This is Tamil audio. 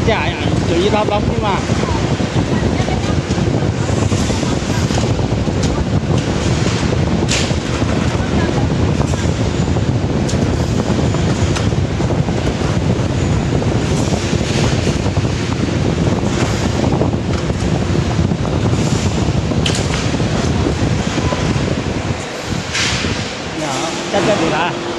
dạ chủ yếu đáp lắm nhưng mà chắc chắn được à